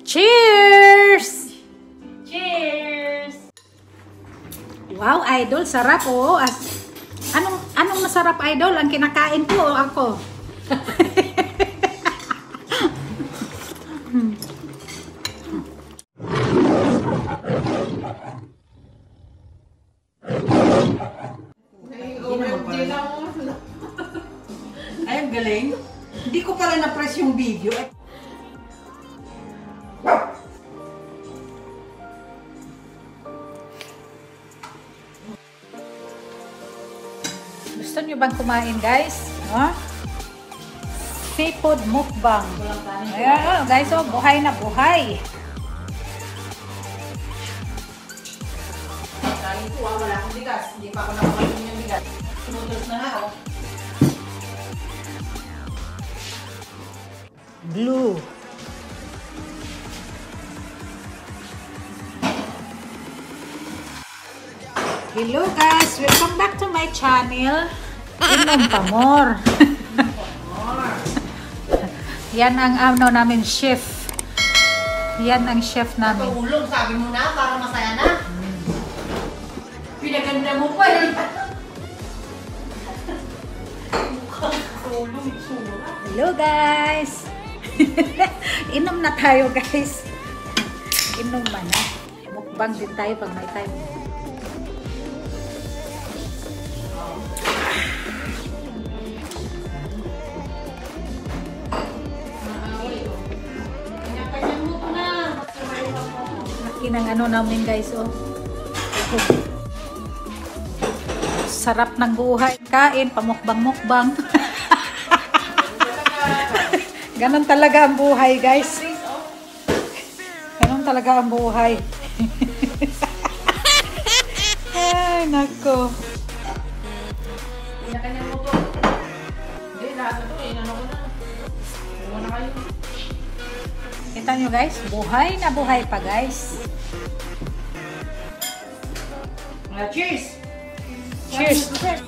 Cheers! Cheers! Wow, idol, sarap oh. Anong masarap, idol? Ang kinakain ko o ako? Ay, ang galing. Hindi ko pala na-press yung video. Gusto nyo bang kumain, guys? No? Seafood mukbang. Ayan, guys, oh, buhay na buhay. Kain ko, wala akong bigas. Hindi pa ako nakakain yung bigas. Noodles na nga, oh. Blue. Hello guys, welcome back to my channel. Inom pa more. Yan ang ano namin, chef. Yan ang chef namin. Tulong, sabi mo na, para masaya na. Pinaganda mo pa eh. Tulong, sura. Hello guys. Inom na tayo guys. Inom man na. Mukbang din tayo pag may time. Laki ng ano namin guys, oh. Sarap ng buhay. Kain, pamukbang-mukbang. Ganon talaga ang buhay, guys. Ganon talaga ang buhay. Ay, nako. Pinakanya mo to. Hindi, lahat na to. Inano ko na. Huwag na kayo. Kita nyo, guys. Buhay na buhay pa, guys. Cheers! Cheers!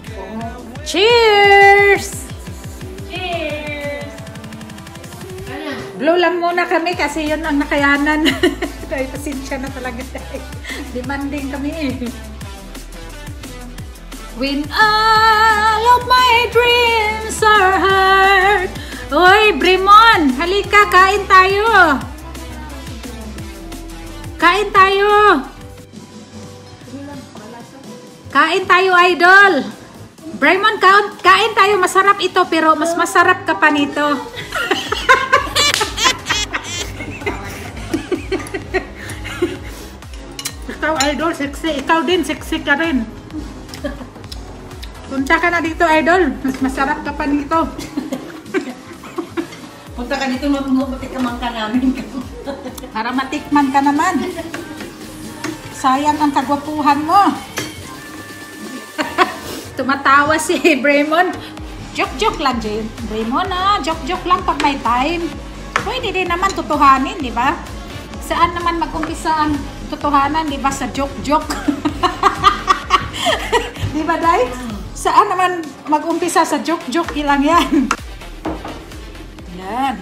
Cheers! Cheers! Ano? Blue lang muna kami kasi yun ang nakayanan. Ay, pasensya na talaga. Demanding kami eh. When all of my dreams are hurt. Oy, Bremon! Halika, kain tayo! Kain tayo! Kain tayo, idol! Bremon, kain tayo. Masarap ito, pero mas masarap ka pa nito. Ikaw, idol, sexy. Ikaw din, sexy ka rin. Punta ka na dito, idol. Mas masarap ka pa nito. Punta ka dito, matikman ka namin. Para matikman ka naman. Sayang ang kagwapuhan mo. Tumatawa si Bremon. Joke-joke lang, Bremon, ah. Joke-joke lang pag may time. Pwede din naman tutuhanin, di ba? Saan naman mag-umpisa ang tutuhanan, di ba? Sa joke-joke. Di ba, Day? Saan naman mag-umpisa sa joke-joke lang yan? Yan.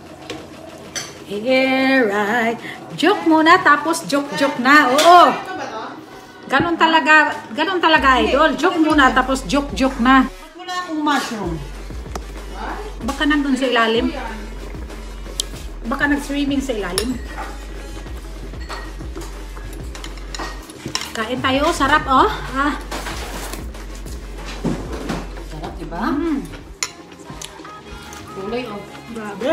Here I... Joke muna, tapos joke-joke na. Oo. Ganon talaga, idol. Joke muna, tapos joke-joke na. Wala akong mushroom. Baka nandun sa ilalim. Baka nag-swimming sa ilalim. Kain tayo. Sarap, oh. Ah. Sarap, diba? Kulay, oh. Grabe.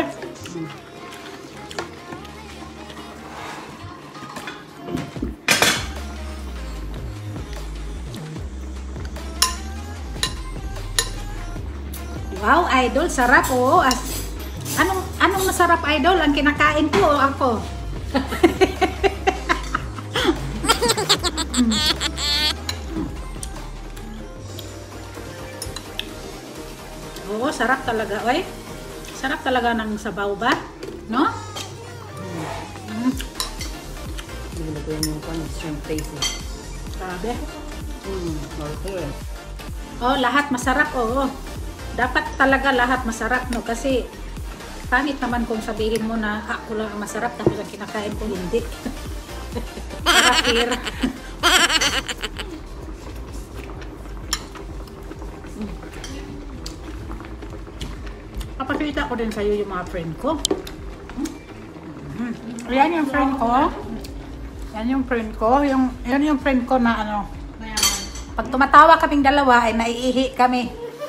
Wow, idol, sarap oh. Anong masarap, idol? Ang kinakain ko o ako? Oo, sarap talaga, oy. Sarap talaga ng sabaw ba? No? Nilagay mo pa ng shrimp paste. Grabe. Okay. Oh, lahat masarap, oo. Dapat talaga lahat masarap, no? Kasi Pangit naman kung sabihin mo na ako lang ang masarap tapos ang kinakain ko hindi. Parakir. Papakita ko din sa'yo yung mga friend ko. Yan yung friend ko. Yan yung friend ko. Yan yung friend ko na ano. Pag tumatawa kaming dalawa ay naiihi kami.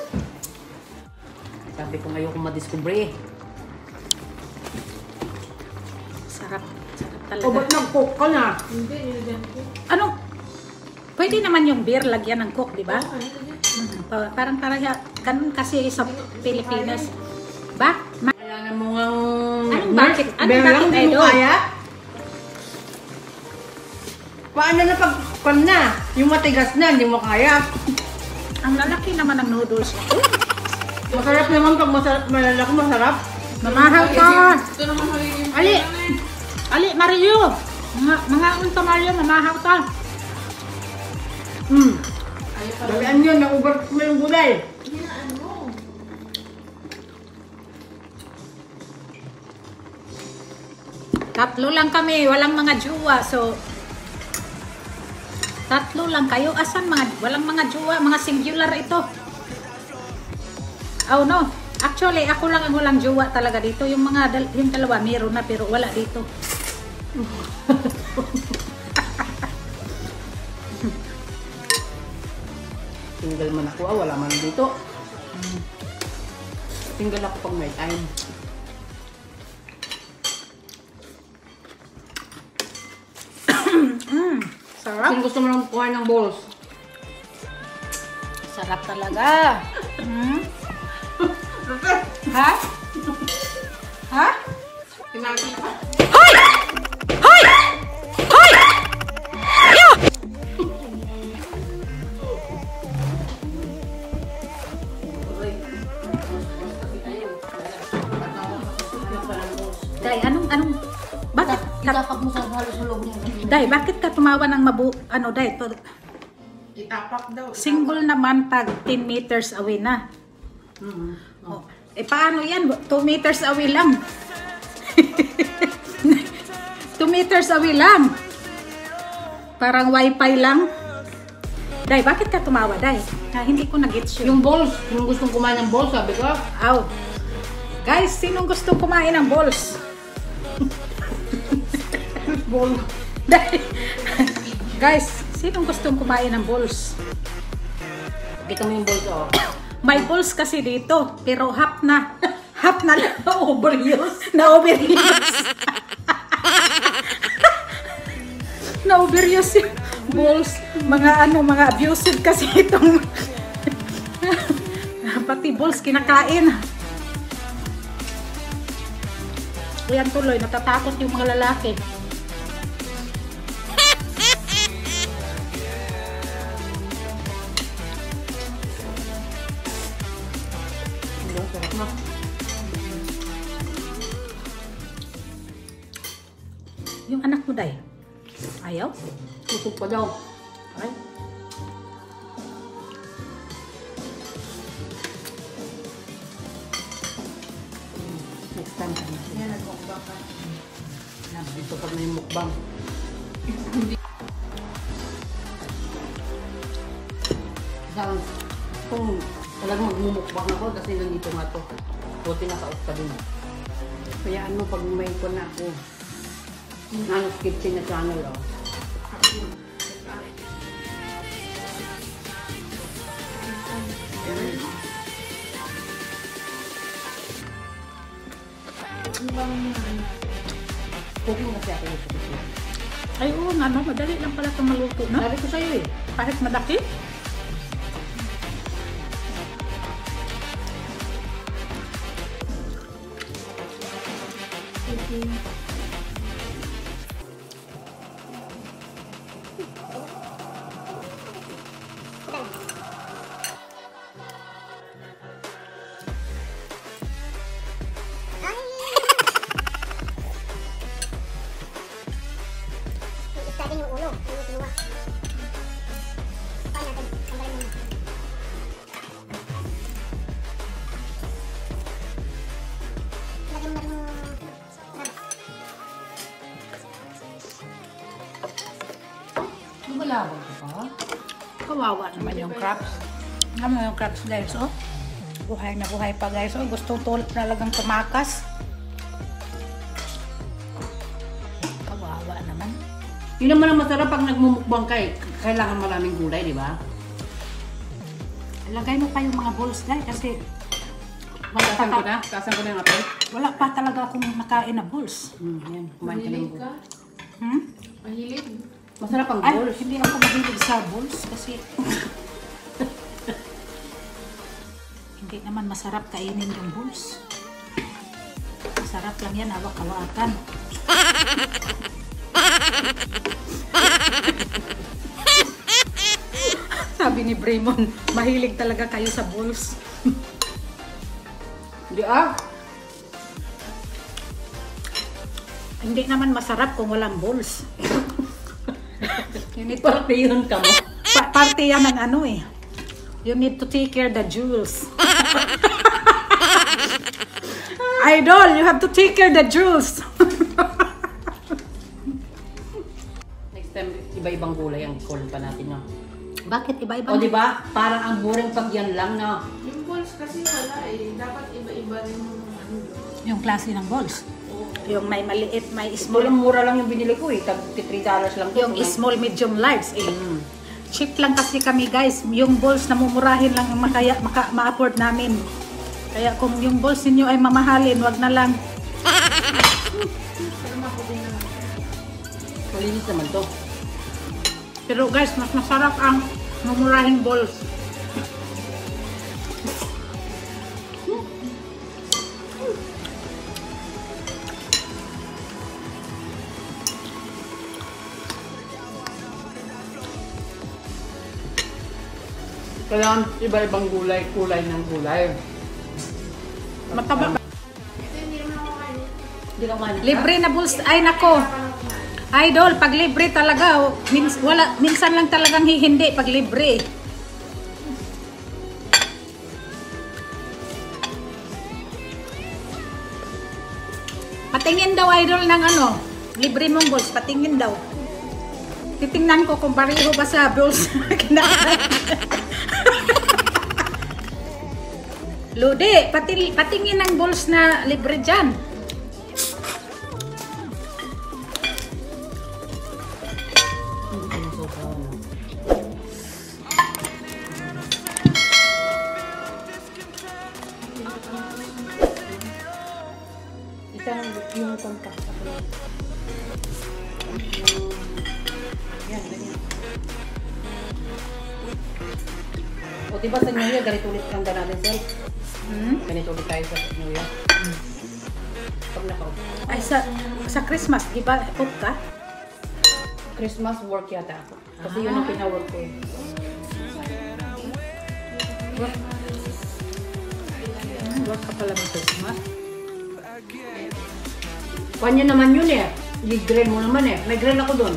Sabi ko ngayon kung madiscover. Sarap. Sarap talaga. O ba't nag-cook ka na? Hindi, nilagyan ko. Ano? Pwede naman yung beer lagyan ng coke, di ba? Parang ganun kasi sa Pilipinas. Ba? Kailangan mo nga... Anong bakit? Anong Beer lang, bakit, hindi mo Idol? kaya? Paano na pag na? Yung matigas na, hindi mo kaya. Ang lalaki naman ng noodles. Masarap naman pag malalaki, masarap. Mamahaw ka! Ito naman magiging... Ali! Ali, Mario! Mga unta Mario, mamahaw ka! Dalian yun, na-over mo yung gulay. Tatlo lang kami, walang mga jowa. So, tatlo lang kayo. Asan walang mga jowa, mga singular ito. Oh no, actually ako lang ang walang jowa talaga dito. Yung dalawa meron na pero wala dito. Tinggal man ako, wala man dito. Tinggal ako pag may time. Sarap. Kung gusto mo lang kuha ng balls. Sarap talaga. Ha? Ha? Kinaki pa. Hoy! Hoy! Hoy! Ayo! Day, anong bakit Itapak mo sa halos sa loob niya. Day, bakit ka tumawa ng Day, Itapak daw. single naman pag 10 meters away na. Oh, paano yan? 2 meters away lang. 2 meters away lang. Parang wifi lang. Day, bakit ka tumawa, Day? Hindi ko na-gets yun. Yung balls, yung gustong kumain ng balls, sabi ko. Aw. Guys, sinong gustong kumain ng balls? Ball. Day. Guys, sinong gustong kumain ng balls? Kita mo yung balls, oh. May balls kasi dito, pero half na. Half na lang. Overuse. Na-overuse. Na-overuse yung balls. Mga abusive kasi itong pati balls kinakain. Yan tuloy, natatakot yung mga lalaki. Sarap na. Yung anak mo, Day, ayaw? Tutok pa daw. Ay. Next time ka na. Yan, nag-mukbang ka. Dito pag na yung mukbang. Kung talagang magmumukbang ako kasi nandito nga to. Buti naka-off ka din. Kaya ano, pag may ko na ako. Nanos Kitchen na channel, oh. Cooking kasi ako yung cooking. Ay, oo nga, no? Madali lang pala itong maluto, no? Sabi ko sa'yo eh. Kahit malaki. Isatin yung ulo, yung kinuha. Paano natin? Tanggalin muna. Lagyan mo na Malabog ka pa. Kawawa naman yung crabs. Ano yung crabs guys, oh. Buhay na buhay pa guys, oh. Gusto talagang tumakas. Kawawa naman. Yun naman ang masarap pag nagmumukbang ka eh. Kailangan maraming gulay, di ba? Lagay mo pa yung mga balls guys kasi Kasan ko na? Kasan ko na yung apel? wala pa talaga akong nakain na balls. Yan. Kumain ka ng Mahilig gulay. ka? Hmm? Mahilig? Masarap ang Ay, balls. hindi ako mahilig sa balls kasi hindi naman masarap kainin yung balls. Masarap lang yan, awak-awakan. Sabi ni Braymon, mahilig talaga kayo sa balls. Hindi ah. Hindi naman masarap kung walang balls. You need to, Parte yun ka mo. parte yan ng ano eh. You need to take care the jewels. Idol, you have to take care the jewels. Next time, iba-ibang gulay ang call pa natin, no? Bakit iba-iba? O, di ba? Parang ang boring pag yan lang, no? Yung balls kasi wala eh. Dapat iba-iba rin yung ano. Yung klase ng balls. Yung may maliit, may Small, small. mura lang yung binili ko eh. Tag $3 lang to. Yung small, medium, large. Eh. Mm. Cheap lang kasi kami guys. Yung balls na mumurahin lang ang ma-afford namin. Kaya kung yung balls ninyo ay mamahalin, wag na lang. Pero maputi na. Malinis naman to. Pero guys, mas masarap ang mumurahing balls. Kailangan iba-ibang gulay, kulay ng gulay. Mataba. Ito hindi naman ako kain. Hindi ka kumain. Libre na balls. Ay nako. Idol, pag libre talaga, minsan lang talagang hindi pag libre. Patingin daw idol ng ano, libre mong balls, patingin daw. Titingnan ko kung pareho ba sa balls na kinakain. Ludi, patingin ng balls na libre dyan. Isang yung contact ako. Yan, ganyan. O diba sa New Year, ganito ulit ang natin, sir? Ganito ulit tayo sa New Year. Pag naka-off. Ay, sa Christmas, di ba, off ka? Christmas work yata ako. Kasi yun ang pina-work ko eh. Work ka pala ng Christmas. Kanya naman yun eh. I-grill mo naman eh. May grill ako doon.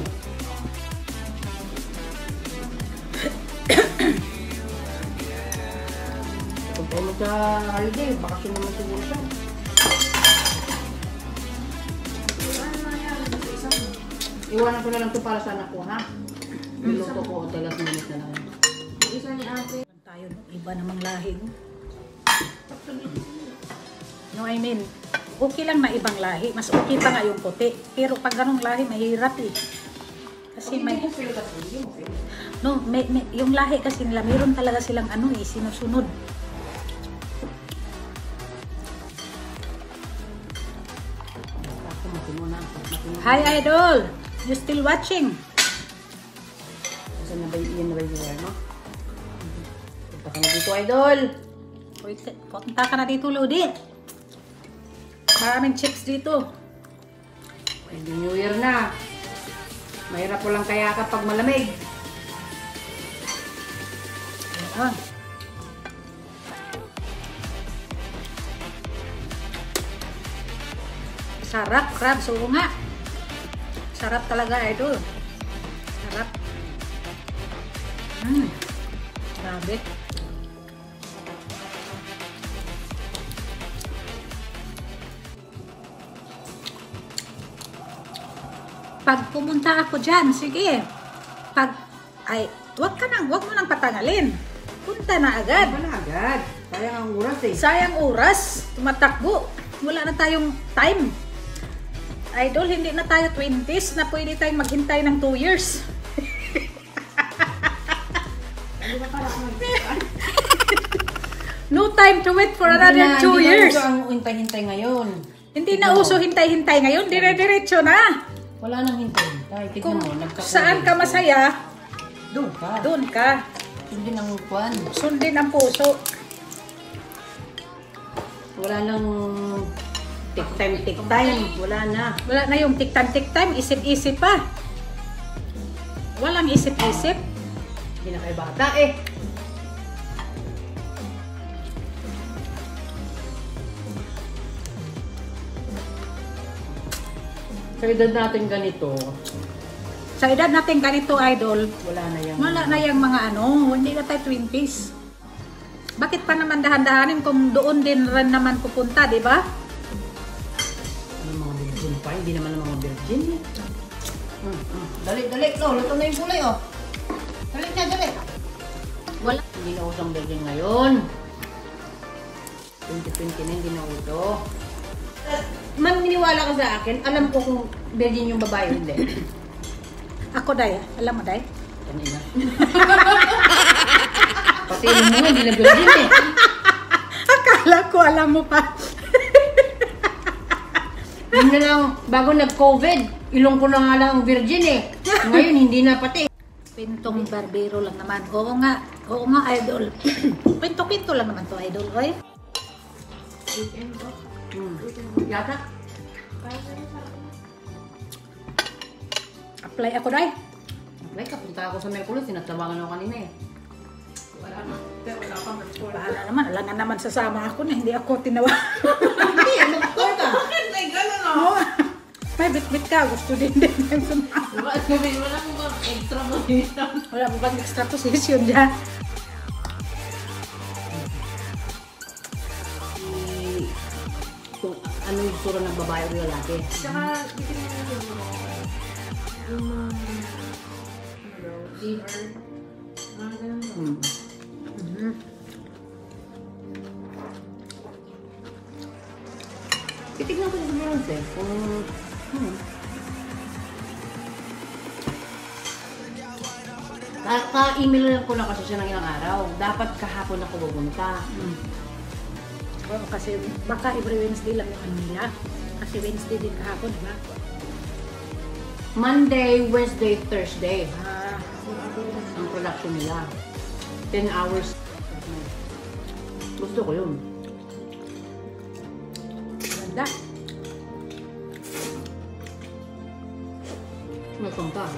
Kung tayo mo sa holiday, bakasyon naman siguro siya. Iwanan ko na lang ito para sa anak ko, ha? Niluto ko o talas minute na lang. Isa ni ate. Tayo, iba namang lahi. No, I mean, okay lang na ibang lahi. Mas okay pa nga yung puti. Pero pag ganong lahi, mahirap eh. Kasi may... No, yung lahi kasi nila, mayroon talaga silang ano eh, sinusunod. Ako matino na. Hi, Idol! You still watching? Kasi yan na ba yung wire mo? Punta ka na dito, idol! Punta ka na dito, Ludi. Maraming chicks dito. Hindi New Year na. Mahirap po lang kaya kapag malamig. Ayan. Sarap, crabs. Oo nga. Sarap talaga, idol. Sarap. Grabe. Pag pumunta ako dyan, sige. Pag Ay, wag mo nang patangalin. Punta na agad. Wala agad. Sayang ang oras eh. Sayang oras. Tumatakbo. Wala na tayong time. Idol, hindi na tayo 20s na pwede tayong maghintay ng 2 years. No time to wait for another 2 years. Hindi na ang hintay-hintay ngayon. Hindi na uso hintay-hintay ngayon. Dire-diretso na. Wala nang hintay-hintay. Tignan Kung mo, nagkakulay. saan ka masaya, Doon ka. doon ka. Hindi nang kwan. Sundin ang puso. Wala nang take time. Wala na. Wala na yung tik time, isip-isip pa. Walang isip-isip. Hindi na kayo bata eh. Sa edad natin ganito, Sa edad natin ganito, idol, wala na yan. wala na yung mga hindi na tayo 20s. Bakit pa naman dahan-dahanin kung doon din rin naman pupunta, di ba? Ano mga virgin pa? Hindi naman ang mga virgin eh. Dali. Oh, luto na yung gulay oh. Dali. Wala. Hindi na usang virgin ngayon. 2020 na hindi na uso. Maniniwala ka sa akin, alam ko kung virgin yung babae hindi. Ako, Day. Alam mo, Day? Kanina. Pati yung mga hindi na virgin eh. Akala ko, alam mo pa. Yun na lang, bago nag-COVID, ilong ko na nga lang virgin eh. Ngayon, hindi na pati. Pintong barbero lang naman. Oo nga, idol. Pinto-pinto lang naman to, idol. Oy. Weekend ko. Yata? Kaya sa'yo sa akin. Apply ako, Day. Like, kapunta ako sa Merkulis, sinatabangan ako kanina eh. Wala na. Pero wala pa mag-score. Bahala naman. Alam nga naman sasama ako na hindi ako tinawa. Hindi, mag-score ka. Bakit may gano'n ako? May bit-bit ka. Gusto din yung sumama. Diba? Wala kong mga extra position. Wala mo bang extra position dyan? Kung ano yung sura ng babae o lalaki. Tsaka, bitin mo yung liver. Mga ganun ba? Titignan ko sa bronze eh. Kung... Ka-email lang ko na kasi siya ng ilang araw. Dapat kahapon ako pupunta. Oo, kasi baka every Wednesday lang yung nila. Kasi Wednesday din kahapon, diba? Monday, Wednesday, Thursday. Ah, Ang production nila. 10 hours. Gusto ko yun. ganda. Matong pa.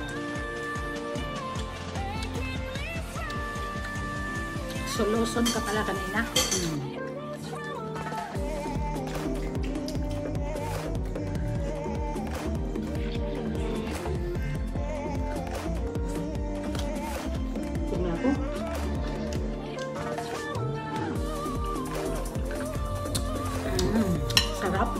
Solution ka pala kanina. Tignan ko. Sarap.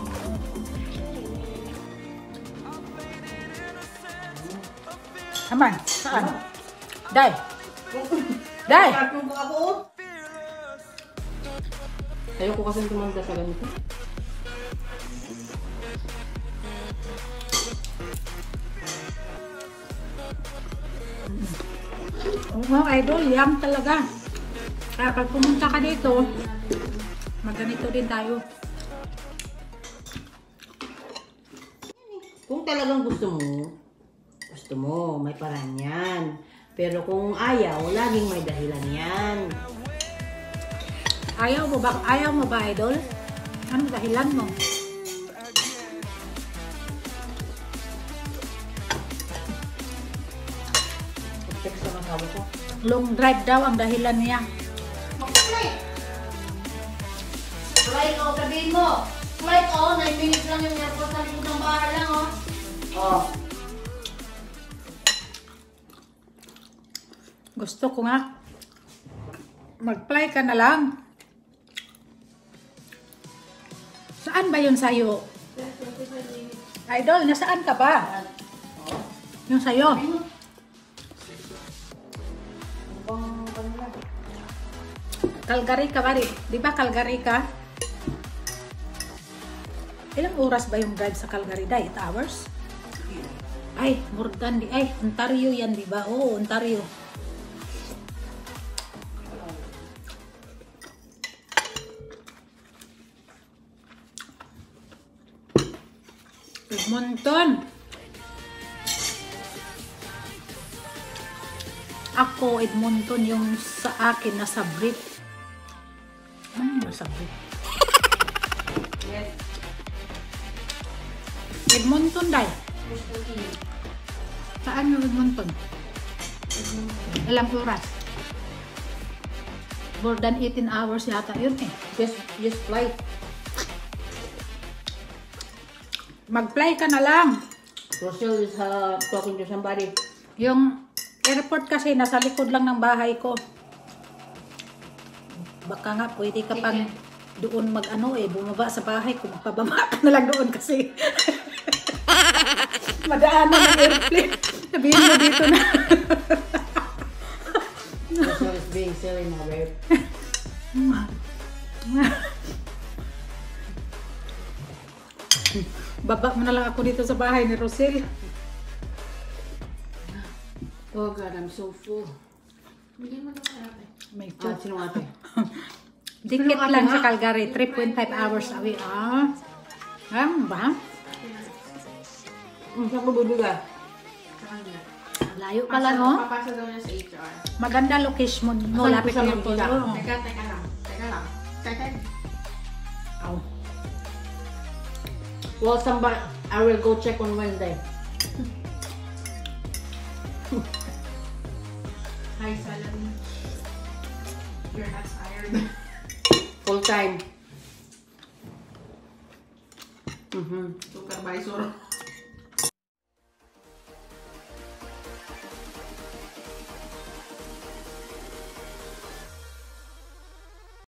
Aman, saan? Day. Day. Ayoko kasi tumanda sa ganito. Oo, idol, yum talaga. Kaya pag pumunta ka dito, magganito din tayo. Kung talagang gusto mo, may paraan yan. Pero kung ayaw, laging may dahilan yan. Ayaw mo ba, idol? Ano dahilan mo? Text sa masawa ko. Long drive daw ang dahilan niya. Flight o, sabihin mo. Flight o, 9 minutes lang yung airport sa likod ng bahay lang o. Oh. Gusto ko nga. Mag-fly ka na lang. Saan ba yun sa'yo? Idol, nasaan ka ba? Yung sa'yo. Calgary ka ba rin? Di ba Calgary ka? Ilang oras ba yung drive sa Calgary? 8 hours? Ay, more than ay, Ontario yan, di ba? Oo, Ontario. Edmonton. Ako, Edmonton, yung sa akin, nasa brief. Nasa brief? Yes. Edmonton, dahil. Saan yung Edmonton? Ilang oras? More than 18 hours yata yun eh. Just fly. Mag-fly ka na lang. Rochelle is talking to somebody. Yung airport kasi nasa likod lang ng bahay ko. Baka nga pwede ka pang doon bumaba sa bahay ko. Magpababa ka na lang doon kasi madaanan ng airplane. Sabihin mo dito na. Rochelle is being silly now, babe. Baba mo na lang ako dito sa bahay ni Rosel. Oh God, I'm so full. Bigyan mo naman ate. May Ah, joke. sino ate? Dikit lang sa Calgary. 3.5 hours away. Ba? Saan ko bubuga? Sa kanya. Layo pala, no? Papasa daw niya sa HR. Maganda location mo. Asan Lapit ko siya lang po. magkita? Teka lang. Teka lang. Teka. Aw. Well, somebody, I will go check on Wednesday. High salary. You're not tired. Full time. Supervisor.